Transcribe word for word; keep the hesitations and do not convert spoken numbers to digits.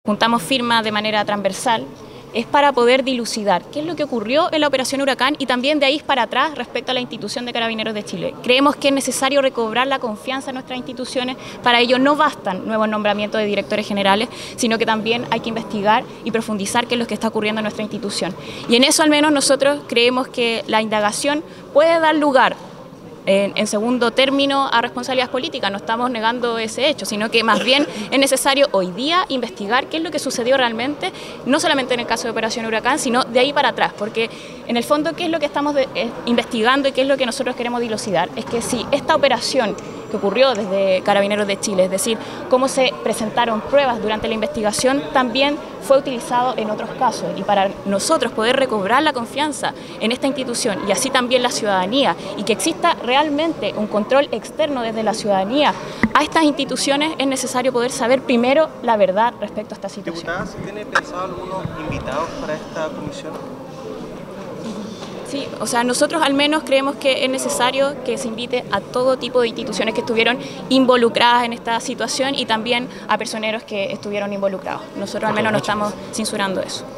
juntamos firmas de manera transversal, es para poder dilucidar qué es lo que ocurrió en la Operación Huracán y también de ahí para atrás respecto a la institución de Carabineros de Chile. Creemos que es necesario recobrar la confianza en nuestras instituciones, para ello no bastan nuevos nombramientos de directores generales, sino que también hay que investigar y profundizar qué es lo que está ocurriendo en nuestra institución. Y en eso al menos nosotros creemos que la indagación puede dar lugar, En, en segundo término, a responsabilidades políticas. No estamos negando ese hecho, sino que más bien es necesario hoy día investigar qué es lo que sucedió realmente, no solamente en el caso de Operación Huracán, sino de ahí para atrás, porque en el fondo qué es lo que estamos de, eh, investigando y qué es lo que nosotros queremos dilucidar, es que si esta operación que ocurrió desde Carabineros de Chile, es decir, cómo se presentaron pruebas durante la investigación, también fue utilizado en otros casos. Y para nosotros poder recobrar la confianza en esta institución y así también la ciudadanía, y que exista realmente un control externo desde la ciudadanía a estas instituciones, es necesario poder saber primero la verdad respecto a esta situación. Diputada, ¿se tiene pensado algunos invitados para esta comisión? Sí, o sea, nosotros al menos creemos que es necesario que se invite a todo tipo de instituciones que estuvieron involucradas en esta situación y también a personeros que estuvieron involucrados. Nosotros al menos no estamos censurando eso.